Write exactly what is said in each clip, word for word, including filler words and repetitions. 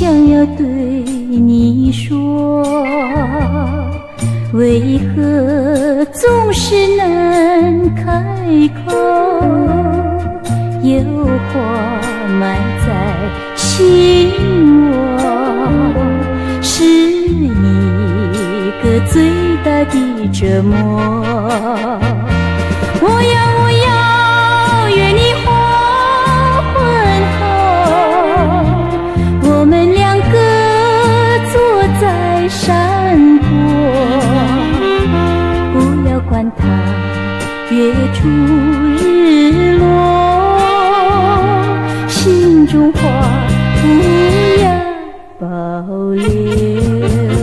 想要对你说，为何总是难开口？有话埋在心窝，是一个最大的折磨。我要我要约你黄昏后，我们两个坐在山坡，不要管它月出日落，心中话不要保留。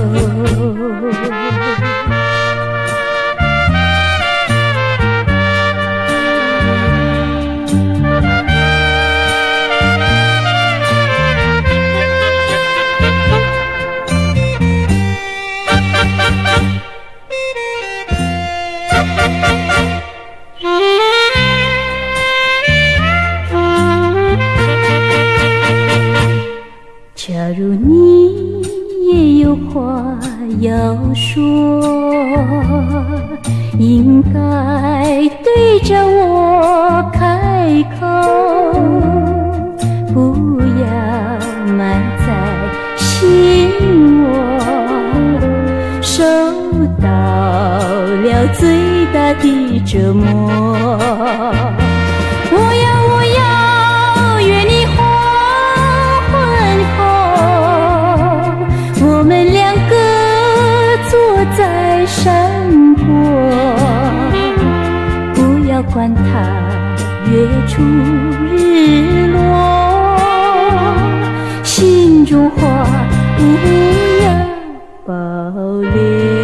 假如你也有话要说，应该对着我开口，不要埋在心窝，受到了最大的折磨。我要我要约你黄昏后，我们两个坐在山坡，不要管它月出日落，心中话不要保留。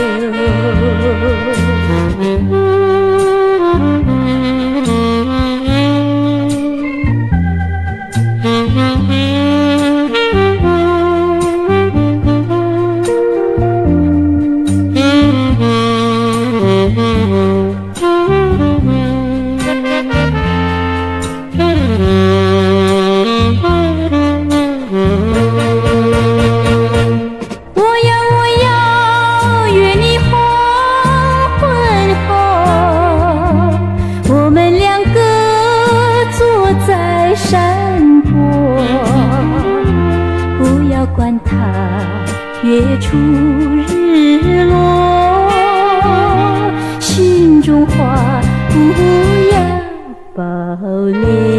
管它月出日落，心中话不要保留。